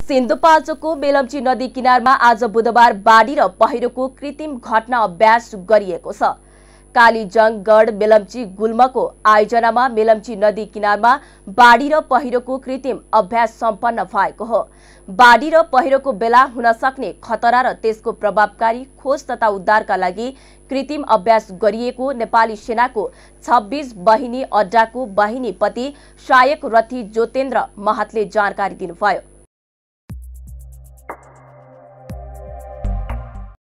सिन्धुपाल्चोकको बेलम्ची नदी किनारमा आज बुधबार बाढी र पहिरोको कृत्रिम घटना अभ्यास गरिएको छ। कालीजंगगढ बेलम्ची गुल्मको आयोजनामा बेलम्ची नदी किनारमा बाढी र पहिरोको कृत्रिम अभ्यास सम्पन्न भएको हो। बाढी र पहिरोको बेला हुन सक्ने खतरा र त्यसको प्रभावकारी खोज तथा उद्धारका लागि कृत्रिम अभ्यास गरिएको नेपाली सेनाको 26 बहिनी अड्डाको बहिनीपति सहायक रथी ज्योतेन्द्र महतले जानकारी दिनुभयो।